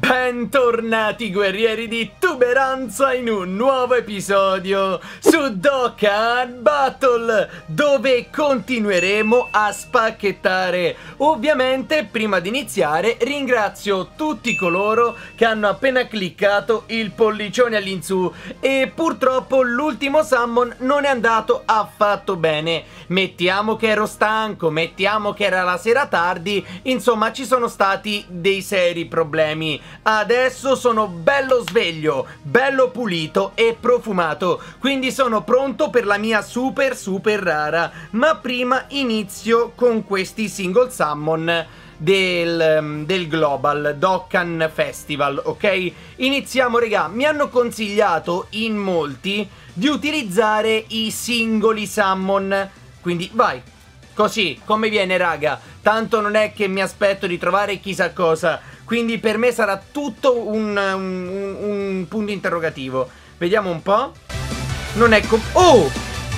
Bentornati guerrieri di Tuberanza in un nuovo episodio su Dokkan Battle, dove continueremo a spacchettare. Ovviamente prima di iniziare ringrazio tutti coloro che hanno appena cliccato il pollicione all'insù e purtroppo l'ultimo summon non è andato affatto bene. Mettiamo che ero stanco, mettiamo che era la sera tardi, insomma ci sono stati dei seri problemi. Adesso sono bello sveglio, bello pulito e profumato, quindi sono pronto per la mia super rara. Ma prima inizio con questi single summon del Global Dokkan Festival, ok? Iniziamo regà, mi hanno consigliato in molti di utilizzare i singoli summon, quindi vai, così come viene raga, tanto non è che mi aspetto di trovare chissà cosa, quindi per me sarà tutto un punto interrogativo. Vediamo un po'. Non è oh!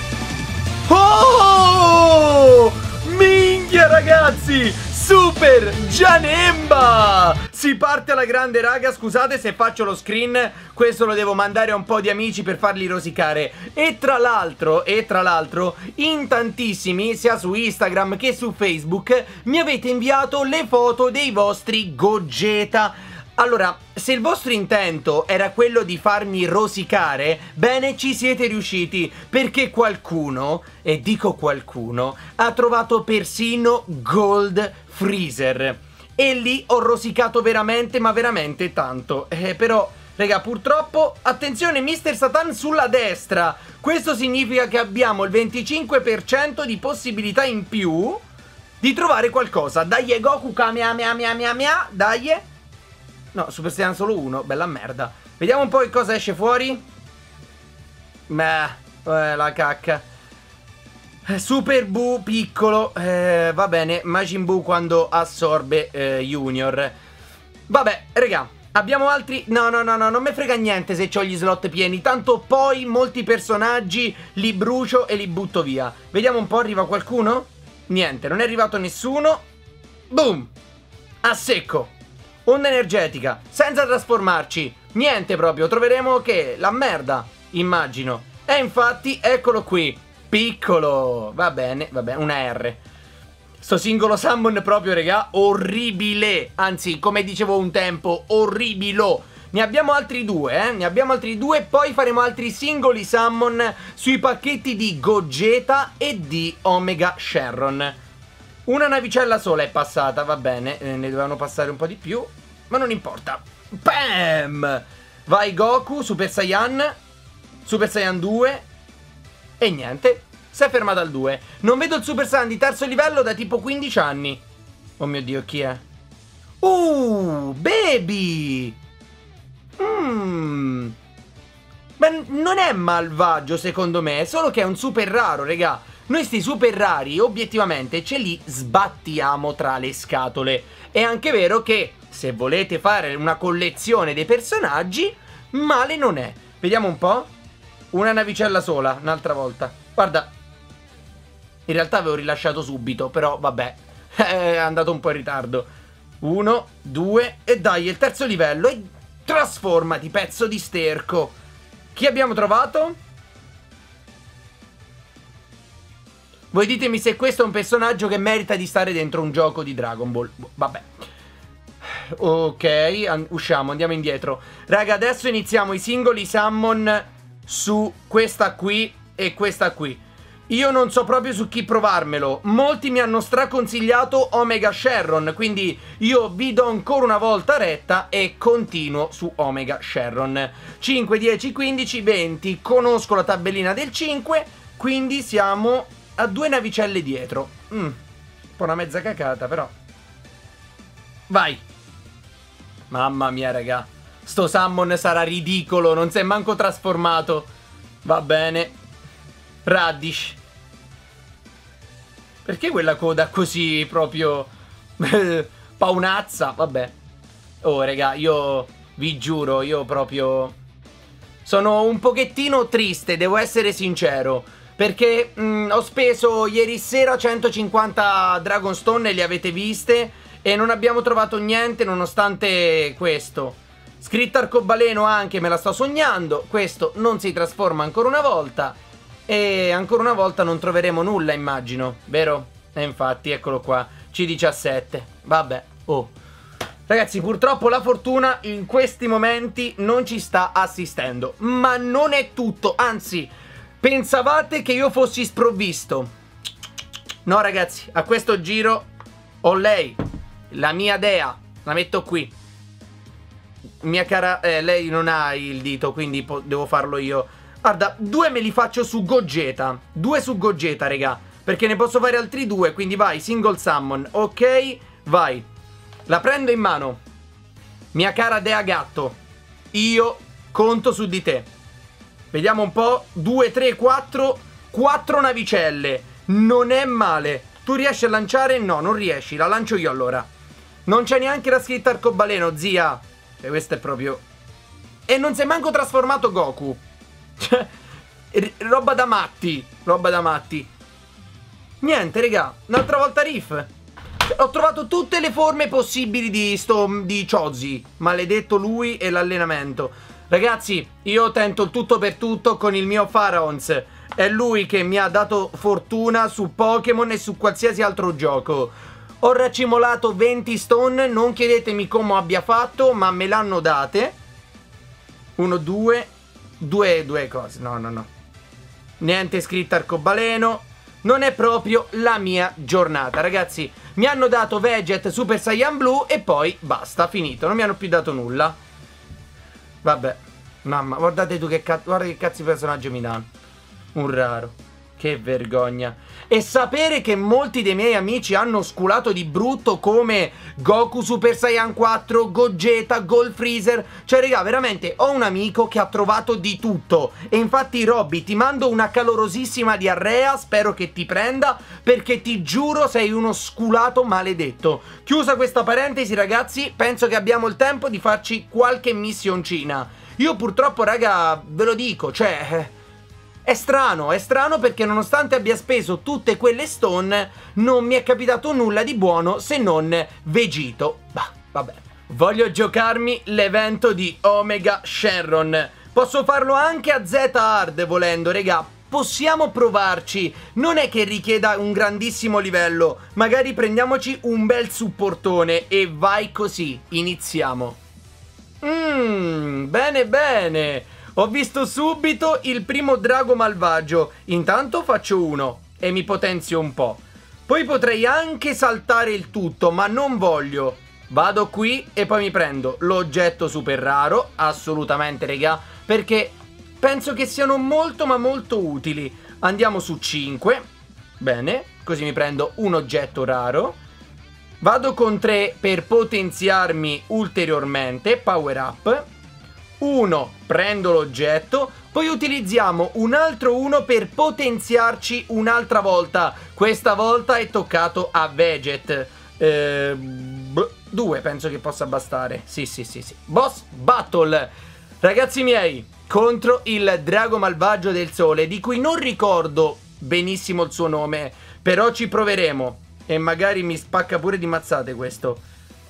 Oh! Minchia ragazzi! Super Janemba! Si parte alla grande raga, scusate se faccio lo screen, questo lo devo mandare a un po' di amici per farli rosicare. E tra l'altro, in tantissimi, sia su Instagram che su Facebook, mi avete inviato le foto dei vostri Gogeta. Allora, se il vostro intento era quello di farmi rosicare, bene, ci siete riusciti, perché qualcuno, e dico qualcuno, ha trovato persino Gold Freezer. E lì ho rosicato veramente, ma veramente tanto. Però, raga, purtroppo, attenzione, Mr. Satan sulla destra. Questo significa che abbiamo il 25% di possibilità in più di trovare qualcosa. Dai, Goku, Kamehameha, dai. No, Super Saiyan solo uno, bella merda. Vediamo un po' che cosa esce fuori. La cacca. Super Buu piccolo, va bene, Majin Buu quando assorbe Junior. Vabbè, raga, abbiamo altri... No, non me frega niente se ho gli slot pieni, tanto poi molti personaggi li brucio e li butto via. Vediamo un po', arriva qualcuno? Niente, non è arrivato nessuno. Boom! A secco. Onda energetica, senza trasformarci. Niente proprio, troveremo che la merda, immagino. E infatti, eccolo qui. Piccolo, va bene, una R. Sto singolo summon proprio, regà, orribile. Anzi, come dicevo un tempo, orribilo. Ne abbiamo altri due, ne abbiamo altri due. Poi faremo altri singoli summon sui pacchetti di Gogeta e di Omega Shenron. Una navicella sola è passata, va bene, ne dovevano passare un po' di più, ma non importa. Bam! Vai Goku, Super Saiyan 2. E niente, si è fermato al 2. Non vedo il Super Saiyan di terzo livello da tipo 15 anni. Oh mio Dio, chi è? Baby! Beh, non è malvagio secondo me, è solo che è un super raro, regà. Noi sti super rari, obiettivamente, ce li sbattiamo tra le scatole. È anche vero che, se volete fare una collezione dei personaggi, male non è. Vediamo un po'. Una navicella sola, un'altra volta. Guarda, in realtà avevo rilasciato subito, però vabbè, è andato un po' in ritardo. 1, 2, e dai, il terzo livello. E trasformati, pezzo di sterco. Chi abbiamo trovato? Voi ditemi se questo è un personaggio che merita di stare dentro un gioco di Dragon Ball. Vabbè. Ok, usciamo, andiamo indietro. Raga, adesso iniziamo i singoli summon su questa qui e questa qui. Io non so proprio su chi provarmelo. Molti mi hanno straconsigliato Omega Shenron, quindi io vi do ancora una volta retta e continuo su Omega Shenron. 5, 10, 15, 20. Conosco la tabellina del 5, quindi siamo a 2 navicelle dietro. Un po' una mezza cacata, però. Vai. Mamma mia, raga. Sto summon sarà ridicolo, non si è manco trasformato. Va bene. Radish. Perché quella coda così proprio paonazza? Vabbè. Oh, raga, io vi giuro, io proprio sono un pochettino triste, devo essere sincero. Perché ho speso ieri sera 150 Dragonstone e le avete viste. E non abbiamo trovato niente nonostante questo. Scritta arcobaleno anche me la sto sognando. Questo non si trasforma ancora una volta. E ancora una volta non troveremo nulla, immagino, vero? E infatti, eccolo qua, C17. Vabbè, oh. Ragazzi, purtroppo la fortuna in questi momenti non ci sta assistendo. Ma non è tutto, anzi, pensavate che io fossi sprovvisto. No, ragazzi, a questo giro ho lei, la mia dea, la metto qui. Mia cara, lei non ha il dito, quindi devo farlo io. Guarda, 2 me li faccio su Gogeta. 2 su Gogeta, raga. Perché ne posso fare altri 2, quindi vai, single summon. Ok, vai. La prendo in mano. Mia cara dea gatto, io conto su di te. Vediamo un po'. 2, 3, 4. 4 navicelle. Non è male. Tu riesci a lanciare? No, non riesci. La lancio io allora. Non c'è neanche la scritta arcobaleno, zia. E questo è proprio... E non si è manco trasformato Goku. Cioè, roba da matti. Roba da matti. Niente, raga. Un'altra volta Riff. Ho trovato tutte le forme possibili di Chozi. Maledetto lui e l'allenamento. Ragazzi, io tento il tutto per tutto con il mio Pharaons. È lui che mi ha dato fortuna su Pokémon e su qualsiasi altro gioco. Ho raccimolato 20 stone. Non chiedetemi come abbia fatto, ma me l'hanno date. 1, 2. Due cose. No, no, no. Niente scritta arcobaleno. Non è proprio la mia giornata, ragazzi. Mi hanno dato Veget Super Saiyan Blue e poi basta, finito. Non mi hanno più dato nulla. Vabbè. Mamma, guardate tu che cazzo. Guarda che cazzo di personaggio mi danno. Un raro. Che vergogna. E sapere che molti dei miei amici hanno sculato di brutto come Goku Super Saiyan 4, Gogeta, Gold Freezer. Cioè, raga, veramente ho un amico che ha trovato di tutto. E infatti, Robby, ti mando una calorosissima diarrea. Spero che ti prenda, perché ti giuro sei uno sculato maledetto. Chiusa questa parentesi, ragazzi, penso che abbiamo il tempo di farci qualche missioncina. Io purtroppo, raga, ve lo dico, cioè... È strano perché nonostante abbia speso tutte quelle stone non mi è capitato nulla di buono se non Vegito. Bah, vabbè. Voglio giocarmi l'evento di Omega Shenron. Posso farlo anche a Z Hard volendo, regà. Possiamo provarci. Non è che richieda un grandissimo livello. Magari prendiamoci un bel supportone e vai così. Iniziamo. Bene bene. Ho visto subito il primo drago malvagio. Intanto faccio uno e mi potenzio un po'. Poi potrei anche saltare il tutto, ma non voglio. Vado qui e poi mi prendo l'oggetto super raro. Assolutamente, regà, perché penso che siano molto ma molto utili. Andiamo su 5. Bene, così mi prendo un oggetto raro. Vado con 3 per potenziarmi ulteriormente. Power up. 1, prendo l'oggetto, poi utilizziamo un altro 1 per potenziarci un'altra volta. Questa volta è toccato a Veget. 2 penso che possa bastare. Sì. Boss battle, ragazzi miei, contro il drago malvagio del sole, di cui non ricordo benissimo il suo nome, però ci proveremo. E magari mi spacca pure di mazzate questo.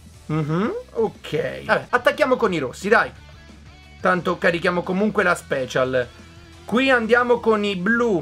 Ok. Vabbè, attacchiamo con i rossi, dai. Tanto carichiamo comunque la special. Qui andiamo con i blu.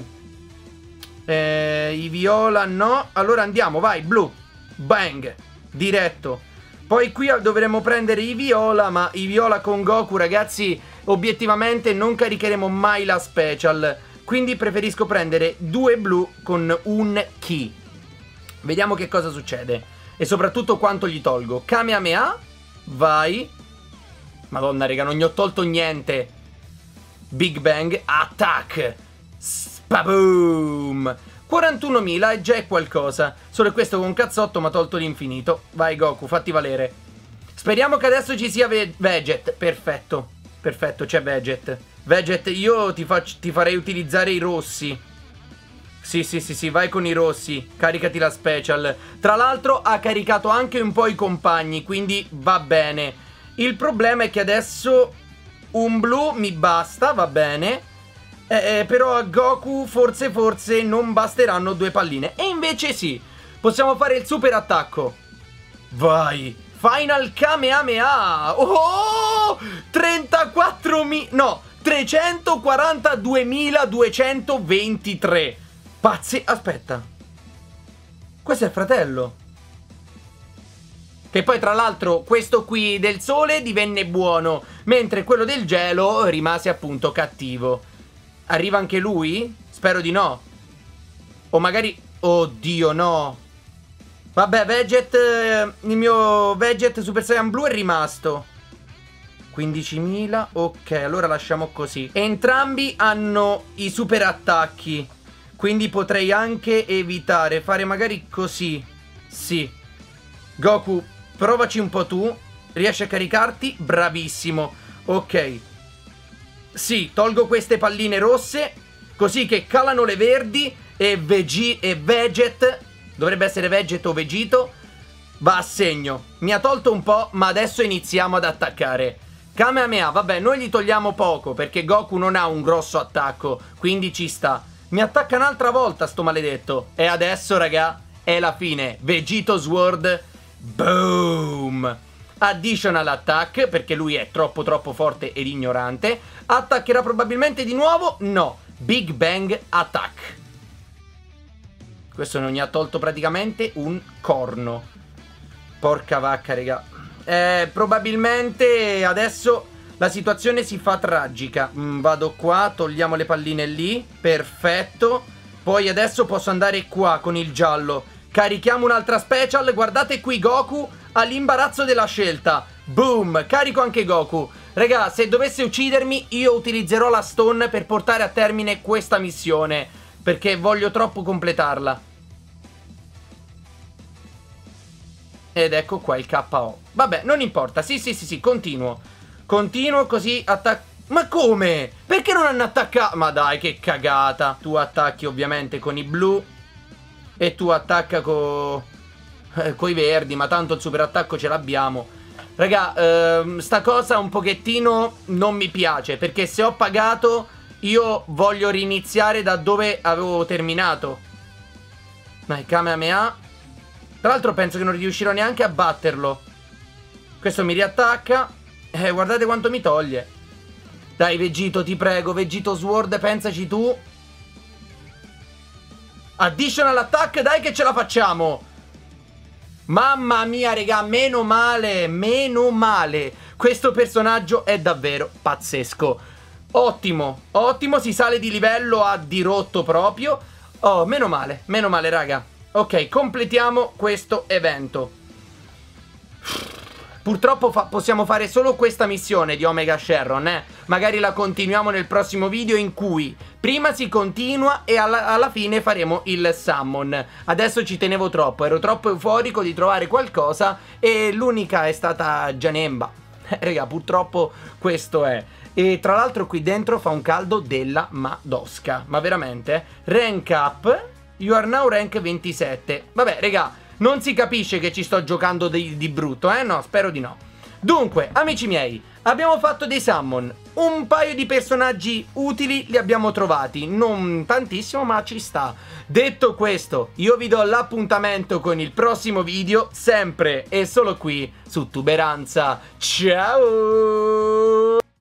I viola no. Allora andiamo, vai, blu. Bang, diretto. Poi qui dovremo prendere i viola, ma i viola con Goku, ragazzi, obiettivamente non caricheremo mai la special. Quindi preferisco prendere 2 blu con un ki. Vediamo che cosa succede. E soprattutto quanto gli tolgo. Kamehameha, vai. Madonna, raga, non gli ho tolto niente. Big Bang, attack. Spaboom. 41.000 e già è qualcosa. Solo questo con cazzotto mi ha tolto l'infinito. Vai Goku, fatti valere. Speriamo che adesso ci sia Veget. Perfetto. Perfetto, c'è Veget. Veget, io ti farei utilizzare i rossi. Sì, vai con i rossi. Caricati la special. Tra l'altro ha caricato anche un po' i compagni, quindi va bene. Il problema è che adesso un blu mi basta, va bene. Però a Goku forse non basteranno 2 palline. E invece sì, possiamo fare il super attacco. Vai. Final Kamehameha. Oh, 34.000. No, 342.223. Pazzi. Aspetta. Questo è il fratello. Che poi tra l'altro questo qui del sole divenne buono, mentre quello del gelo rimase appunto cattivo. Arriva anche lui? Spero di no. O magari... Oddio, no. Vabbè, Veget, il mio Veget Super Saiyan Blu è rimasto. 15.000, ok, allora lasciamo così. Entrambi hanno i super attacchi, quindi potrei anche evitare, fare magari così. Sì. Goku, provaci un po' tu. Riesci a caricarti? Bravissimo. Ok. Sì, tolgo queste palline rosse, così che calano le verdi. E Veget, dovrebbe essere Veget o Vegito, va a segno. Mi ha tolto un po', ma adesso iniziamo ad attaccare. Kamehameha, vabbè, noi gli togliamo poco, perché Goku non ha un grosso attacco, quindi ci sta. Mi attacca un'altra volta sto maledetto. E adesso, raga, è la fine. Vegito Sword. Boom. Additional attack, perché lui è troppo forte ed ignorante. Attaccherà probabilmente di nuovo? No. Big Bang Attack. Questo non gli ha tolto praticamente un corno. Porca vacca, raga. Probabilmente adesso la situazione si fa tragica. Vado qua, togliamo le palline lì. Perfetto. Poi adesso posso andare qua con il giallo. Carichiamo un'altra special. Guardate qui Goku all'imbarazzo della scelta. Boom, carico anche Goku. Raga, se dovesse uccidermi io utilizzerò la stone per portare a termine questa missione, perché voglio troppo completarla. Ed ecco qua il KO. Vabbè, non importa. Sì, continuo. Continuo così attacco. Ma come? Perché non hanno attaccato? Ma dai, che cagata. Tu attacchi ovviamente con i blu e tu attacca con i verdi, ma tanto il super attacco ce l'abbiamo. Raga, sta cosa un pochettino non mi piace, perché se ho pagato io voglio riniziare da dove avevo terminato. Dai, Kamehameha. Tra l'altro penso che non riuscirò neanche a batterlo. Questo mi riattacca. Guardate quanto mi toglie. Dai Vegito, ti prego, Vegito Sword, pensaci tu. Additional attack, dai che ce la facciamo. Mamma mia, raga, meno male. Meno male. Questo personaggio è davvero pazzesco. Ottimo, ottimo, si sale di livello a dirotto proprio. Oh, meno male, raga. Ok, completiamo questo evento. Purtroppo possiamo fare solo questa missione di Omega Shenron, Magari la continuiamo nel prossimo video, in cui prima si continua e alla fine faremo il summon. Adesso ci tenevo troppo, ero troppo euforico di trovare qualcosa e l'unica è stata Janemba. Raga, purtroppo questo è. E tra l'altro qui dentro fa un caldo della madosca. Ma veramente? Rank up. You are now rank 27. Vabbè, raga, non si capisce che ci sto giocando di brutto, No, spero di no. Dunque, amici miei, abbiamo fatto dei summon. Un paio di personaggi utili li abbiamo trovati. Non tantissimo, ma ci sta. Detto questo, io vi do l'appuntamento con il prossimo video, sempre e solo qui su Tuberanza. Ciao!